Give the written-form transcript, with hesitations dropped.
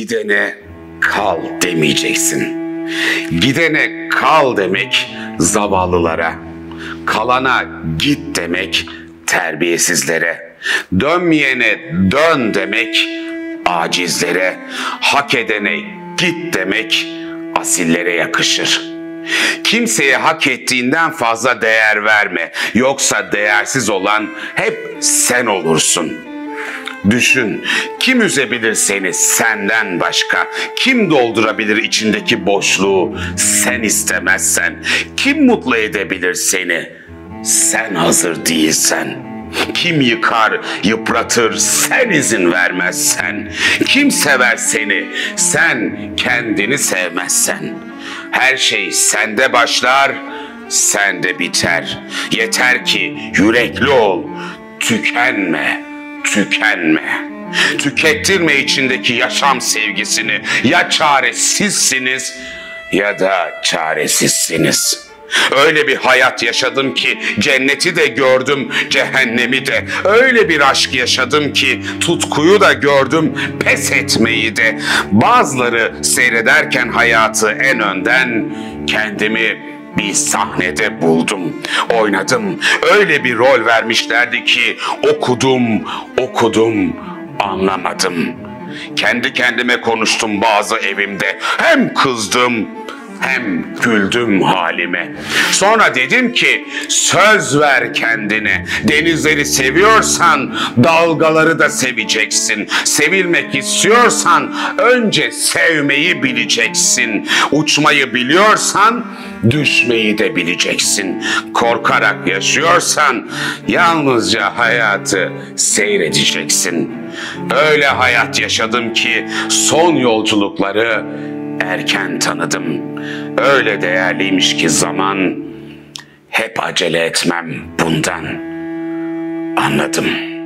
Gidene kal demeyeceksin. Gidene kal demek zavallılara, kalana git demek terbiyesizlere, dönmeyene dön demek acizlere, hak edene git demek asillere yakışır. Kimseye hak ettiğinden fazla değer verme, yoksa değersiz olan hep sen olursun. Düşün, kim üzebilir seni senden başka? Kim doldurabilir içindeki boşluğu sen istemezsen? Kim mutlu edebilir seni sen hazır değilsen? Kim yıkar, yıpratır sen izin vermezsen? Kim sever seni sen kendini sevmezsen? Her şey sende başlar, sende biter. Yeter ki yürekli ol, tükenme, tükenme. Tükettirme içindeki yaşam sevgisini. Ya çaresizsiniz ya da çaresizsiniz. Öyle bir hayat yaşadım ki cenneti de gördüm, cehennemi de. Öyle bir aşk yaşadım ki tutkuyu da gördüm, pes etmeyi de. Bazıları seyrederken hayatı en önden, kendimi bir sahnede buldum, oynadım. Öyle bir rol vermişlerdi ki okudum, anlamadım. Kendi kendime konuştum bazı evimde. Hem kızdım hem güldüm halime. Sonra dedim ki söz ver kendine. Denizleri seviyorsan dalgaları da seveceksin. Sevilmek istiyorsan önce sevmeyi bileceksin. Uçmayı biliyorsan düşmeyi de bileceksin. Korkarak yaşıyorsan yalnızca hayatı seyredeceksin. Öyle hayat yaşadım ki son yolculukları erken tanıdım. Öyle değerliymiş ki zaman, hep acele etmem bundan anladım.